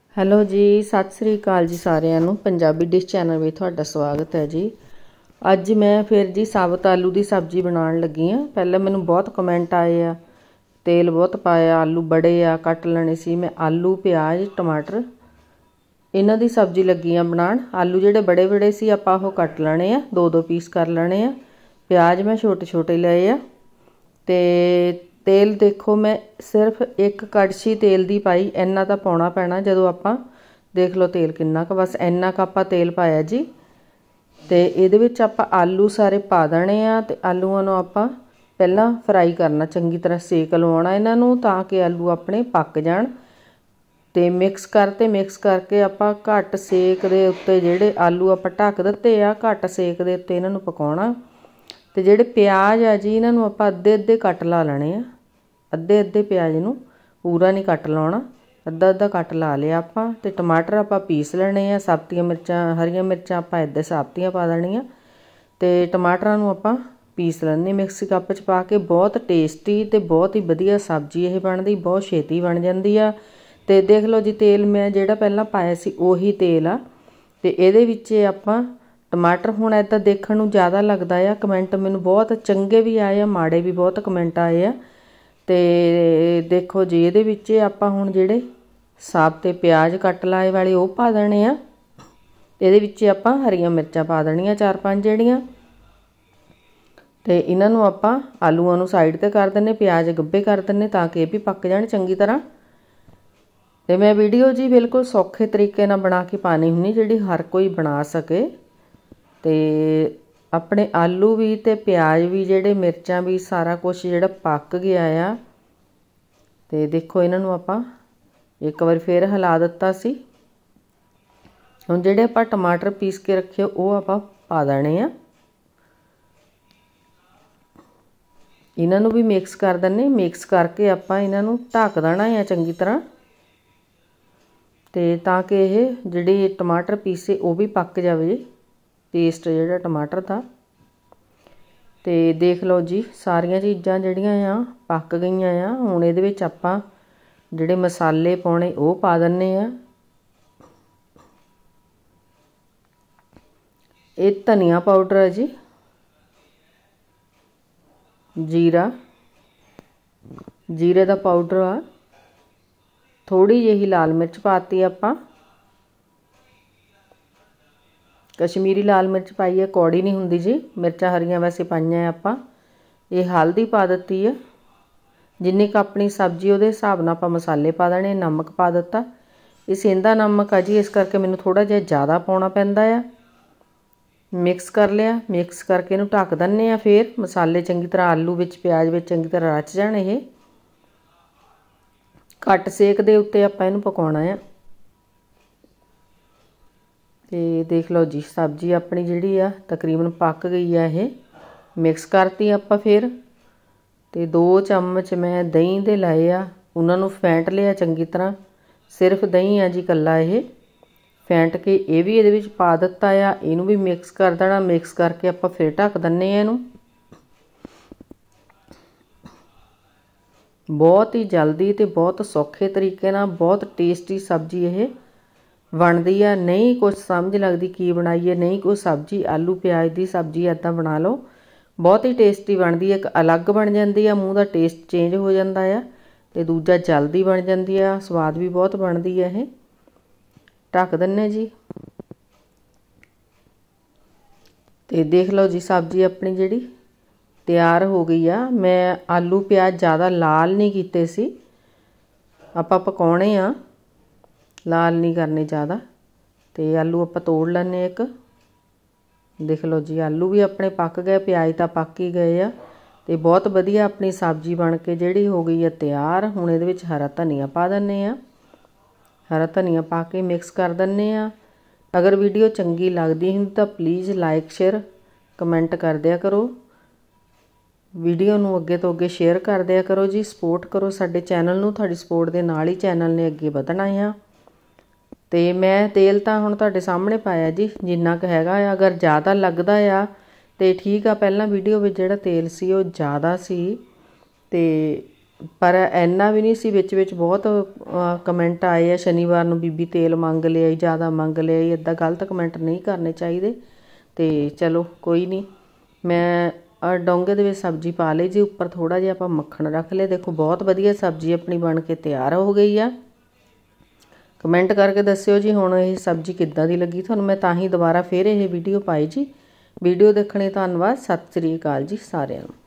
Hello ਜੀ, ਸਤਿ ਸ੍ਰੀ ਅਕਾਲ ਜੀ ਸਾਰਿਆਂ ਨੂੰ। ਪੰਜਾਬੀ ਡਿਸ਼ ਚੈਨਲ ਵਿੱਚ ਤੁਹਾਡਾ ਸਵਾਗਤ ਹੈ ਜੀ। ਅੱਜ ਮੈਂ ਫਿਰ ਜੀ ਸਾਬਤ ਆਲੂ ਦੀ ਸਬਜ਼ੀ ਬਣਾਉਣ ਲੱਗੀ ਹਾਂ। ਪਹਿਲਾਂ ਮੈਨੂੰ ਬਹੁਤ ਕਮੈਂਟ ਆਏ ਆ, ਤੇਲ ਬਹੁਤ ਪਾਇਆ, ਆਲੂ ਬੜੇ ਆ, ਕੱਟ ਲੈਣੇ ਸੀ। ਮੈਂ ਆਲੂ, ਪਿਆਜ਼, ਟਮਾਟਰ ਇਹਨਾਂ ਦੀ ਸਬਜ਼ੀ ਲੱਗੀ ਆ ਬਣਾਉਣ। ਆਲੂ ਜਿਹੜੇ ਬੜੇ ਬੜੇ ਸੀ ਆਪਾਂ ਉਹ ਕੱਟ ਲੈਣੇ ਆ, 2-2 ਪੀਸ ਕਰ ਲੈਣੇ ਆ। ਪਿਆਜ਼ ਮੈਂ ਛੋਟੇ ਛੋਟੇ ਲਏ ਆ। ਤੇ तेल देखो मैं सिर्फ एक कड़छी तेल दी पाई, इन्ना तो पाउणा पैना। जदों आपां देख लो तेल किन्ना क, बस इन्ना क आपां तेल पाया जी। ते इहदे विच आपां आलू सारे पा देने आ ते आलूआं नूं आपां पहलां फ्राई करना, चंगी तरह सेक लवाउणा इन्हां नूं तां कि आलू अपने पक जाण। ते मिक्स करके आपां घट सेक दे उत्ते जिहड़े आलू आपां ढक दित्ते आ, घट सेक दे उत्ते इन्हां नूं पकाउणा। ते जिहड़े प्याज आ जी इन्हां नूं आपां अद्धे अद्धे कट ला लेने आ। अद्धे अद्धे प्याज नूं पूरा नहीं कट लाउणा, अद्धा अद्धा कट ला लिया आपां। ते टमाटर आपां पीस लेने आ। साबतियां मिर्चां, हरियां मिर्चां आपां इदां साबतियां पा देणियां। ते टमाटरां नूं आपां पीस लैने मिक्सी कप च पा के। बहुत टेस्टी ते बहुत ही वधिया सब्जी इह बनदी, बहुत छेती बन जांदी आ। ते देख लो जी तेल मैं जिहड़ा पहलां पाया सी ਉਹੀ तेल आ। ते इहदे विच आपां टमाटर हुण इदां देखण नूं ज़्यादा लगदा आ। कमेंट मैनूं बहुत चंगे भी आए आ, माड़े भी बहुत कमेंट आए आ। ते देखो जी इहदे विच आपां हुण जिहड़े साबते प्याज कट लाए वाले ਉਹ पा देणे आ। इहदे विच आपां हरियां मिर्चां पा देणीਆਂ 4-5 ਜਿਹੜੀਆਂ। ਤੇ ਇਹਨਾਂ ਨੂੰ ਆਪਾਂ ਆਲੂਆਂ ਨੂੰ ਸਾਈਡ ਤੇ ਕਰ ਦਿੰਨੇ, ਪਿਆਜ਼ ਗੱਬੇ ਕਰ ਦਿੰਨੇ ਤਾਂ ਕਿ ਇਹ ਵੀ ਪੱਕ ਜਾਣ ਚੰਗੀ ਤਰ੍ਹਾਂ। ਤੇ ਮੈਂ ਵੀਡੀਓ ਜੀ ਬਿਲਕੁਲ ਸੌਖੇ ਤਰੀਕੇ ਨਾਲ ਬਣਾ ਕੇ ਪਾਣੀ ਹੁੰਨੀ, ਜਿਹੜੀ ਹਰ ਕੋਈ ਬਣਾ ਸਕੇ। ਤੇ ਆਪਣੇ ਆਲੂ ਵੀ ਤੇ ਪਿਆਜ਼ ਵੀ, ਜਿਹੜੇ ਮਿਰਚਾਂ ਵੀ, ਸਾਰਾ ਕੁਝ ਜਿਹੜਾ ਪੱਕ ਗਿਆ ਆ। ਤੇ ਦੇਖੋ ਇਹਨਾਂ ਨੂੰ ਆਪਾਂ ਇੱਕ ਵਾਰ ਫੇਰ ਹਿਲਾ ਦਿੱਤਾ ਸੀ। ਹੁਣ ਜਿਹੜੇ ਆਪਾਂ ਟਮਾਟਰ ਪੀਸ ਕੇ ਰੱਖੇ ਉਹ ਆਪਾਂ ਪਾ ਦੇਣੇ ਆ। ਇਹਨਾਂ ਨੂੰ ਵੀ ਮਿਕਸ ਕਰ ਦਿੰਨੇ। ਮਿਕਸ ਕਰਕੇ ਆਪਾਂ ਇਹਨਾਂ ਨੂੰ ਢੱਕ ਦੇਣਾ ਆ ਚੰਗੀ ਤਰ੍ਹਾਂ, ਤੇ ਤਾਂ ਕਿ ਇਹ ਜਿਹੜੀ ਟਮਾਟਰ ਪੀਸੇ ਉਹ ਵੀ ਪੱਕ ਜਾਵੇ, ਪੇਸਟ ਜਿਹੜਾ ਟਮਾਟਰ ਦਾ। ਤੇ ਦੇਖ ਲਓ ਜੀ ਸਾਰੀਆਂ ਚੀਜ਼ਾਂ ਜਿਹੜੀਆਂ ਆ ਪੱਕ ਗਈਆਂ ਆ। ਹੁਣ ਇਹਦੇ ਵਿੱਚ ਆਪਾਂ ਜਿਹੜੇ ਮਸਾਲੇ ਪਾਉਣੇ ਉਹ ਪਾ ਦਿੰਨੇ ਆ। ਇਹ ਧਨੀਆ ਪਾਊਡਰ ਹੈ ਜੀ, जीरे का पाउडर आ, थोड़ी जी लाल मिर्च पाती आपां, कश्मीरी लाल मिर्च पाई है, कौड़ी नहीं हुंदी जी। मिर्चां हरियां वैसे पाईयां आपां। ये हल्दी पा दित्ती है, जिन्नी क अपनी सब्जी उहदे हिसाब नाल आपां मसाले पा देने। नमक पा दित्ता, ये सेंधा नमक आ जी, इस करके मैनूं थोड़ा जिहा ज़्यादा पाउणा पैंदा आ। मिक्स कर लिया, मिक्स करके इहनूं ढक दिंने आ। फिर मसाले चंगी तरह आलू विच, प्याज विच चंगी तरह रच जाण। ये घट सेक दे उत्ते आपां इहनूं पकाउणा आ। ते देख लो जी सब्जी अपनी जिहड़ी आ तकरीबन पक गई है। ये मिक्स करती आपां फिर। ते 2 चम्मच मैं दही दे लाए आ, उन्हां नूं फेंट लिया चंगी तरह। सिर्फ दही आ जी कल्ला, ये फेंट के ये भी इहदे विच पा दित्ता आ। इहनूं भी मिक्स कर देना। मिक्स करके आपां फिर ढक दिंने आ इहनूं। बहुत ही जल्दी ते बहुत सौखे तरीके नाल बहुत टेस्टी सब्जी ये बनदी आ। नहीं कुछ समझ लगदी की बनाईए, नहीं कोई सब्जी आलू प्याज दी सब्जी इदां बना लो, बहुत ही टेस्टी बनदी है। एक अलग बन जाती है, मूँह का टेस्ट चेंज हो जाता है। ते दूजा जल्दी बन जाती है, स्वाद भी बहुत बनती है। ये ढक दिंने जी। ते देख लो जी सब्जी अपनी जिहड़ी तैयार हो गई आ। मैं आलू प्याज ज़्यादा लाल नहीं कीते सी, आपां पकाउणे आ, लाल नहीं करने ज़्यादा। ते आलू आपां तोड़ लैने एक। देख लो जी आलू भी अपने पक गए, प्याज तां पक ही गए आ। ते बहुत वधिया अपनी सब्जी बन के जिहड़ी हो गई है तैयार। हुण इहदे विच हरा धनिया पा दिंने आ। हरा धनिया पा के मिक्स कर दिंने आ। अगर वीडियो चंगी लगदी है तो प्लीज़ लाइक शेयर कमेंट कर दिया करो। वीडियो नूं अगे तो अगे शेयर कर दिया करो जी। सपोर्ट करो साडे चैनल नूं, तुहाडी सपोर्ट दे नाल ही चैनल ने अगे वधना आ। ते मैं तेल तां हुण तुहाडे सामने पाया जी जिन्ना क हैगा आ। अगर ज़्यादा लगदा आ ते ठीक आ, पहलां वीडियो विच जिहड़ा तेल सी ओह ज़्यादा सी। ते ਪਰ ਇੰਨਾ ਵੀ ਨਹੀਂ ਸੀ। ਵਿੱਚ ਬਹੁਤ ਕਮੈਂਟ ਆਏ ਆ ਸ਼ਨੀਵਾਰ ਨੂੰ ਬੀਬੀ ਤੇਲ ਮੰਗ ਲਿਆ, ਜ਼ਿਆਦਾ ਮੰਗ ਲਿਆ। ਇੱਦਾਂ ਗਲਤ ਕਮੈਂਟ ਨਹੀਂ ਕਰਨੇ ਚਾਹੀਦੇ। ਅਤੇ ਚਲੋ ਕੋਈ ਨਹੀਂ, ਮੈਂ ਡੋਂਗੇ ਦੇ ਵਿੱਚ ਸਬਜ਼ੀ ਪਾ ਲਈ ਜੀ। ਉੱਪਰ ਥੋੜ੍ਹਾ ਜਿਹਾ ਆਪਾਂ ਮੱਖਣ ਰੱਖ ਲਿਆ। ਦੇਖੋ ਬਹੁਤ ਵਧੀਆ ਸਬਜ਼ੀ ਆਪਣੀ ਬਣ ਕੇ ਤਿਆਰ ਹੋ ਗਈ ਆ। ਕਮੈਂਟ ਕਰਕੇ ਦੱਸਿਓ ਜੀ ਹੁਣ ਇਹ ਸਬਜ਼ੀ ਕਿੱਦਾਂ ਦੀ ਲੱਗੀ ਤੁਹਾਨੂੰ। ਮੈਂ ਤਾਂ ਹੀ ਦੁਬਾਰਾ ਫਿਰ ਇਹ ਵੀਡੀਓ ਪਾਈ ਜੀ। ਵੀਡੀਓ ਦੇਖਣ ਲਈ ਧੰਨਵਾਦ। ਸਤਿ ਸ੍ਰੀ ਅਕਾਲ ਜੀ ਸਾਰਿਆਂ ਨੂੰ।